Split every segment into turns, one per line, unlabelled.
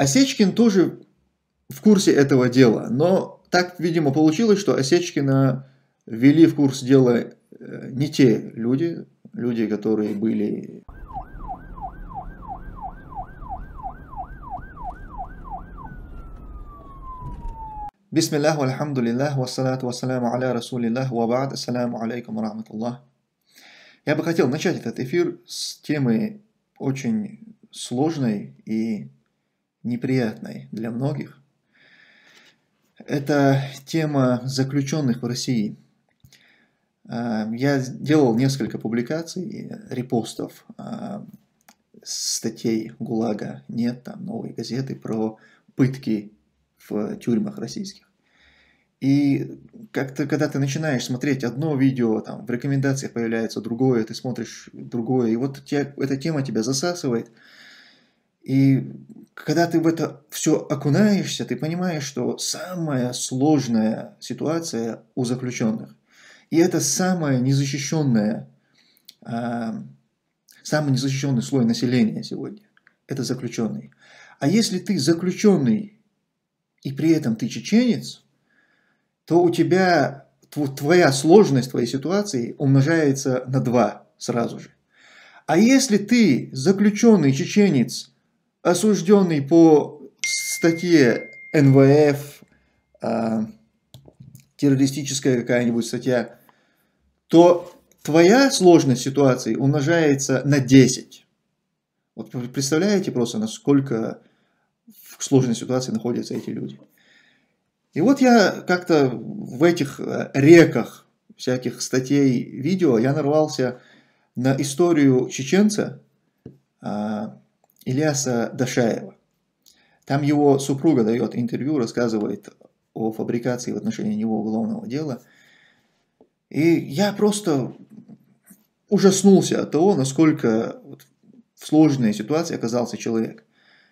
Осечкин тоже в курсе этого дела, но так, видимо, получилось, что Осечкина ввели в курс дела не те люди, которые были... Бисмиллах, вальхамдулиллах, вассалату вассаляму аля расулиллах, ва ба'д, ассаляму алейкум ва рахматуллах. Я бы хотел начать этот эфир с темы очень сложной и неприятной для многих. Это тема заключенных в России. Я делал несколько публикаций, репостов, статей ГУЛАГа «Нет», там «Новые газеты» про пытки в тюрьмах российских. И как-то, когда ты начинаешь смотреть одно видео, там в рекомендациях появляется другое, ты смотришь другое, и вот эта тема тебя засасывает. И когда ты в это все окунаешься, ты понимаешь, что самая сложная ситуация у заключенных. И это самый незащищенный слой населения сегодня. Это заключенный. А если ты заключенный, и при этом ты чеченец, то у тебя твоя сложность твоей ситуации умножается на 2 сразу же. А если ты заключенный чеченец, осужденный по статье НВФ, террористическая какая-нибудь статья, то твоя сложность ситуации умножается на 10. Вот вы представляете просто, насколько в сложной ситуации находятся эти люди. И вот я как-то в этих реках всяких статей, видео, я нарвался на историю чеченца Ильяса Дашаева. Там его супруга дает интервью, рассказывает о фабрикации в отношении него уголовного дела. И я просто ужаснулся от того, насколько в сложной ситуации оказался человек.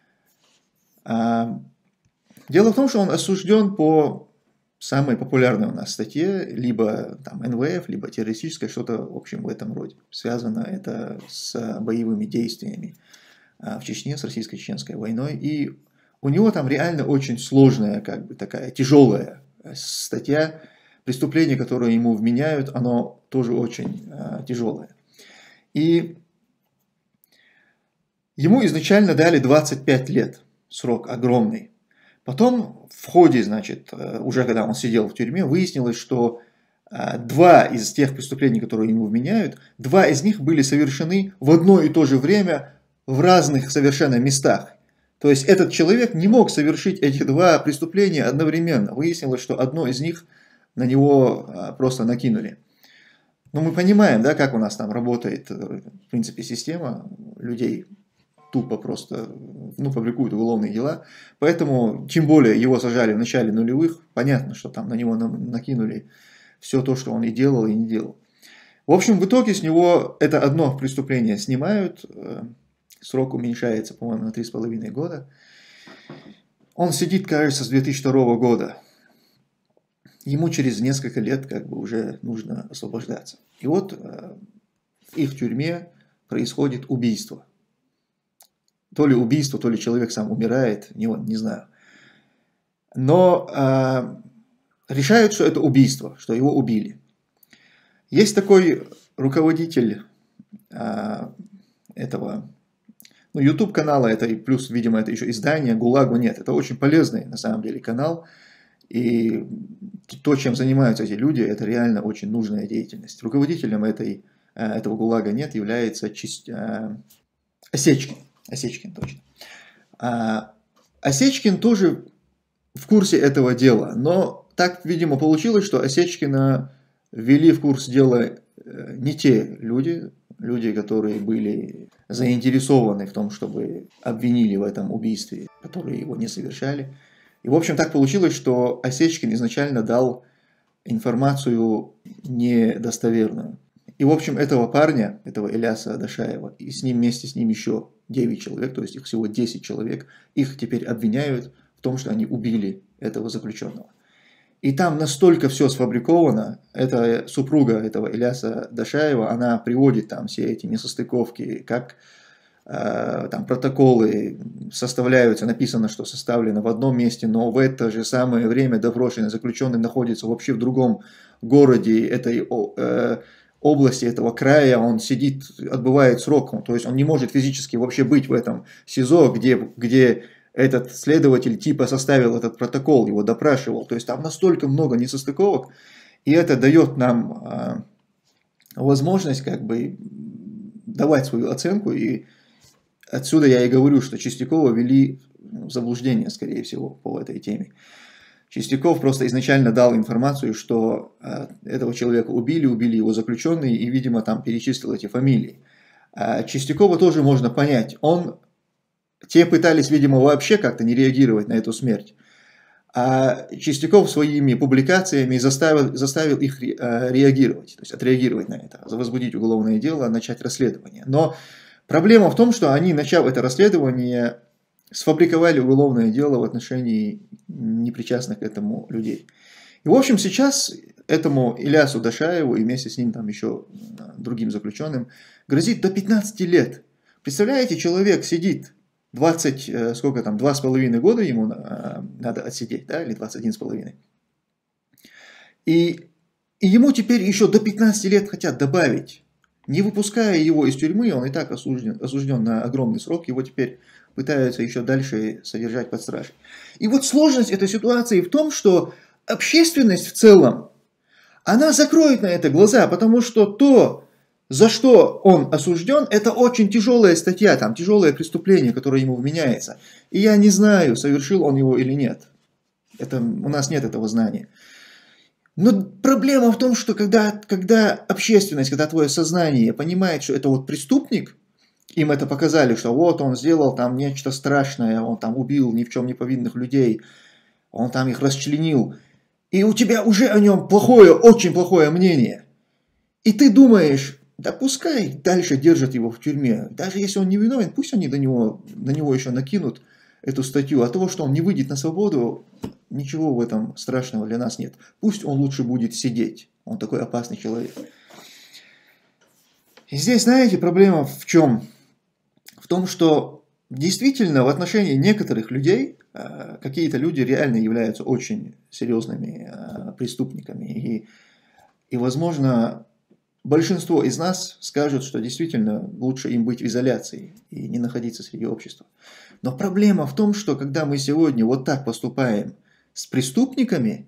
Дело в том, что он осужден по самой популярной у нас статье, либо там НВФ, либо террористическое, что-то в общем в этом роде. Связано это с боевыми действиями в Чечне, с российско-чеченской войной. И у него там реально очень сложная, как бы такая тяжелая статья. Преступление, которое ему вменяют, оно тоже очень тяжелое. И ему изначально дали 25 лет, срок огромный. Потом в ходе, значит, уже когда он сидел в тюрьме, выяснилось, что 2 из тех преступлений, которые ему вменяют, 2 из них были совершены в одно и то же время в разных совершенно местах. То есть этот человек не мог совершить эти 2 преступления одновременно. Выяснилось, что одно из них на него просто накинули. Но мы понимаем, да, как у нас там работает, в принципе, система людей. Тупо просто фабрикуют уголовные дела. Поэтому, тем более, его сажали в начале нулевых. Понятно, что там на него накинули все то, что он и делал, и не делал. В общем, в итоге с него это одно преступление снимают. Срок уменьшается, по-моему, на 3,5 года. Он сидит, кажется, с 2002 года. Ему через несколько лет как бы уже нужно освобождаться. И вот в их тюрьме происходит убийство. То ли убийство, то ли человек сам умирает, не знаю. Но решают, что это убийство, что его убили. Есть такой руководитель этого YouTube-канала, это и плюс, видимо, это еще издание «ГУЛАГу нет». Это очень полезный, на самом деле, канал. И то, чем занимаются эти люди, это реально очень нужная деятельность. Руководителем этого ГУЛАГа нет является Осечкин. Осечкин, точно. Осечкин тоже в курсе этого дела, но так, видимо, получилось, что Осечкина ввели в курс дела не те люди, которые были заинтересованы в том, чтобы обвинили в этом убийстве, которые его не совершали. И, в общем, так получилось, что Осечкин изначально дал информацию недостоверную. И, в общем, этого парня, этого Ильяса Дашаева, и вместе с ним еще 9 человек, то есть их всего 10 человек, их теперь обвиняют в том, что они убили этого заключенного. И там настолько все сфабриковано, эта супруга этого Ильяса Дашаева, она приводит там все эти несостыковки, как там протоколы составляются, написано, что составлено в одном месте, но в это же самое время допрошенный заключенный находится вообще в другом городе этой области, этого края, он сидит, отбывает срок, то есть он не может физически вообще быть в этом СИЗО, где этот следователь типа составил этот протокол, его допрашивал, то есть там настолько много несостыковок, и это дает нам возможность как бы давать свою оценку, и отсюда я и говорю, что Чистякова ввели в заблуждение, скорее всего, по этой теме. Чистяков просто изначально дал информацию, что этого человека убили его заключенные, и, видимо, там перечислил эти фамилии. Чистякова тоже можно понять. Те пытались, видимо, вообще как-то не реагировать на эту смерть. А Чистяков своими публикациями заставил их реагировать, то есть отреагировать на это, возбудить уголовное дело, начать расследование. Но проблема в том, что они, начав это расследование, сфабриковали уголовное дело в отношении непричастных к этому людей. И, в общем, сейчас этому Илясу Дашаеву и вместе с ним там еще другим заключенным грозит до 15 лет. Представляете, человек сидит 2,5 года ему надо отсидеть, да, или 21,5. И ему теперь еще до 15 лет хотят добавить. Не выпуская его из тюрьмы, он и так осужден на огромный срок, его теперь пытаются еще дальше содержать под стражей. И вот сложность этой ситуации в том, что общественность в целом, она закроет на это глаза, потому что то, за что он осужден, это очень тяжелая статья, там тяжелое преступление, которое ему вменяется. И я не знаю, совершил он его или нет. У нас нет этого знания. Но проблема в том, что когда общественность, когда твое сознание понимает, что это вот преступник, им это показали, что вот он сделал там нечто страшное, он там убил ни в чем не повинных людей, он там их расчленил, и у тебя уже о нем плохое, очень плохое мнение. И ты думаешь, да пускай дальше держат его в тюрьме, даже если он не виновен, пусть они на него еще накинут эту статью, а того, что он не выйдет на свободу, ничего в этом страшного для нас нет. Пусть он лучше будет сидеть, он такой опасный человек. И здесь, знаете, проблема в чем? В том, что действительно в отношении некоторых людей какие-то люди реально являются очень серьезными преступниками. И, возможно, большинство из нас скажут, что действительно лучше им быть в изоляции и не находиться среди общества. Но проблема в том, что когда мы сегодня вот так поступаем с преступниками,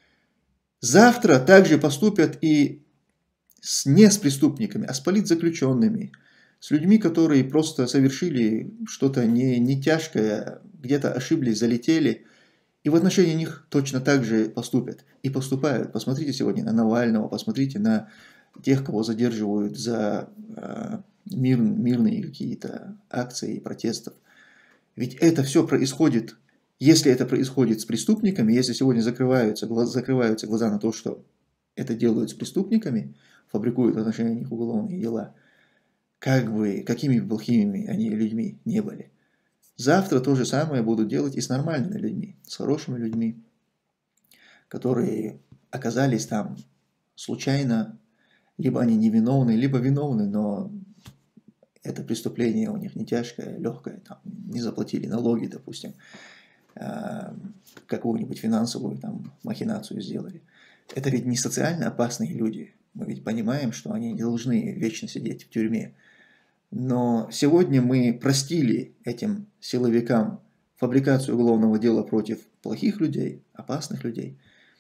завтра также поступят и не с преступниками, а с политзаключенными, с людьми, которые просто совершили что-то не тяжкое, где-то ошиблись, залетели, и в отношении них точно так же поступят. И поступают. Посмотрите сегодня на Навального, посмотрите на тех, кого задерживают за мирные какие-то акции протестов. Ведь это все происходит, если это происходит с преступниками, если сегодня закрываются глаза на то, что это делают с преступниками, фабрикуют в отношении них уголовные дела, какими бы плохими они людьми не были. Завтра то же самое будут делать и с нормальными людьми, с хорошими людьми, которые оказались там случайно, либо они невиновны, либо виновны, но это преступление у них не тяжкое, легкое, там, не заплатили налоги, допустим, какую-нибудь финансовую там махинацию сделали. Это ведь не социально опасные люди. Мы ведь понимаем, что они не должны вечно сидеть в тюрьме. Но сегодня мы простили этим силовикам фабрикацию уголовного дела против плохих людей, опасных людей.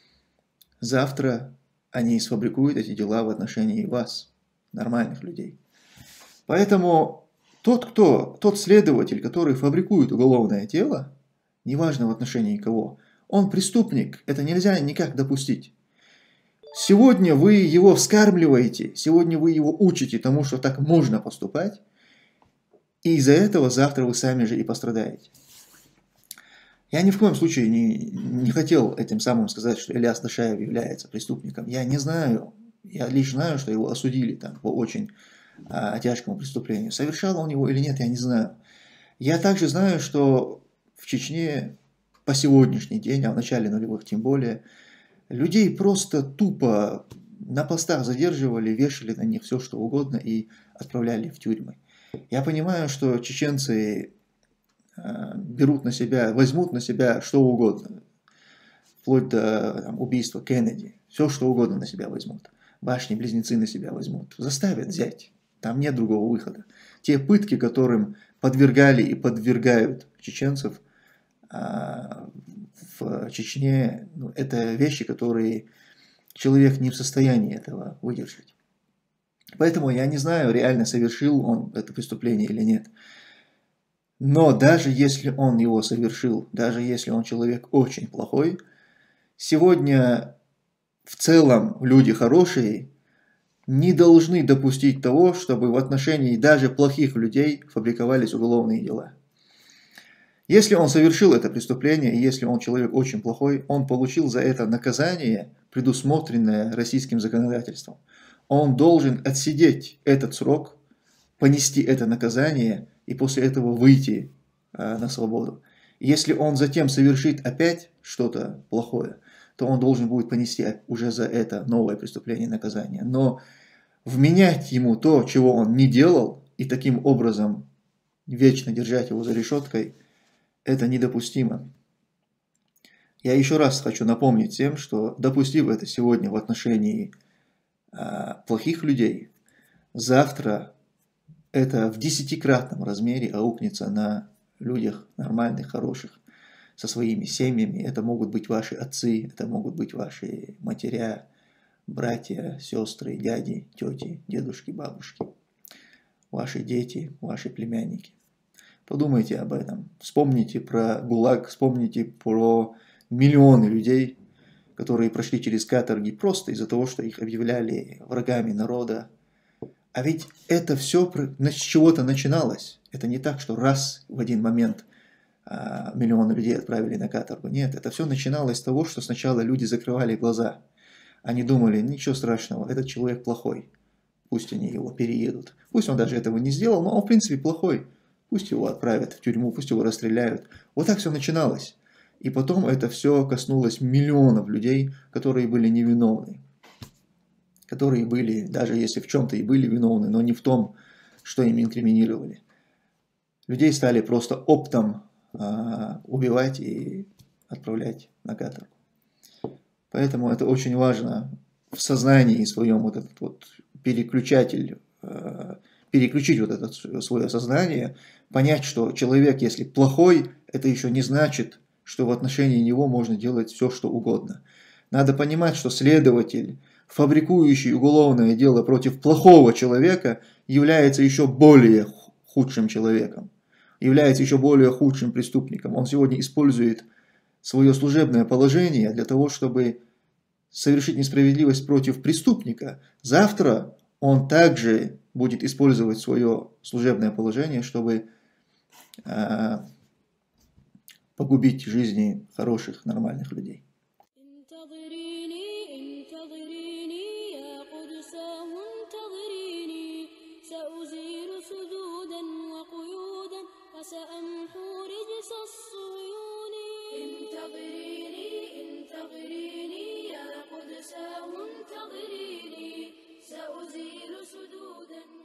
Завтра они сфабрикуют эти дела в отношении вас, нормальных людей. Поэтому тот следователь, который фабрикует уголовное дело, неважно в отношении кого, он преступник, это нельзя никак допустить. Сегодня вы его вскармливаете, сегодня вы его учите тому, что так можно поступать, и из-за этого завтра вы сами же и пострадаете. Я ни в коем случае не хотел этим самым сказать, что Иляс Дашаев является преступником. Я не знаю, я лишь знаю, что его осудили там по очень тяжкому преступлению. Совершал он его или нет, я не знаю. Я также знаю, что в Чечне по сегодняшний день, а в начале нулевых тем более, людей просто тупо на постах задерживали, вешали на них все, что угодно и отправляли в тюрьмы. Я понимаю, что чеченцы берут на себя, возьмут на себя что угодно, вплоть до убийства Кеннеди, все что угодно на себя возьмут. Башни-близнецы на себя возьмут, заставят взять. Там нет другого выхода. Те пытки, которым подвергали и подвергают чеченцев в Чечне, это вещи, которые человек не в состоянии этого выдержать. Поэтому я не знаю, реально совершил он это преступление или нет. Но даже если он его совершил, даже если он человек очень плохой, сегодня в целом люди хорошие не должны допустить того, чтобы в отношении даже плохих людей фабриковались уголовные дела. Если он совершил это преступление, и если он человек очень плохой, он получил за это наказание, предусмотренное российским законодательством. Он должен отсидеть этот срок, понести это наказание и после этого выйти на свободу. Если он затем совершит опять что-то плохое, то он должен будет понести уже за это новое преступление наказание. Но вменять ему то, чего он не делал, и таким образом вечно держать его за решеткой, это недопустимо. Я еще раз хочу напомнить всем, что допустив это сегодня в отношении плохих людей, завтра это в 10-кратном размере аукнется на людях нормальных, хороших, со своими семьями. Это могут быть ваши отцы, это могут быть ваши матеря, братья, сестры, дяди, тети, дедушки, бабушки, ваши дети, ваши племянники. Подумайте об этом. Вспомните про ГУЛАГ, вспомните про миллионы людей, которые прошли через каторги просто из-за того, что их объявляли врагами народа. А ведь это все с чего-то начиналось. Это не так, что раз в один момент миллионы людей отправили на каторгу. Нет, это все начиналось с того, что сначала люди закрывали глаза. Они думали, ничего страшного, этот человек плохой. Пусть они его переедут. Пусть он даже этого не сделал, но он в принципе плохой. Пусть его отправят в тюрьму, пусть его расстреляют. Вот так все начиналось. И потом это все коснулось миллионов людей, которые были невиновны. Которые были, даже если в чем-то и были виновны, но не в том, что им инкриминировали. Людей стали просто оптом убивать и отправлять на каторгу. Поэтому это очень важно в сознании своем вот этот вот переключатель, переключить вот это свое сознание, понять, что человек, если плохой, это еще не значит, что в отношении него можно делать все, что угодно. Надо понимать, что следователь, фабрикующий уголовное дело против плохого человека, является еще более худшим человеком, является еще более худшим преступником. Он сегодня использует свое служебное положение для того, чтобы совершить несправедливость против преступника. Завтра он также будет использовать свое служебное положение, чтобы погубить жизни хороших, нормальных людей.
سأزيل سدودا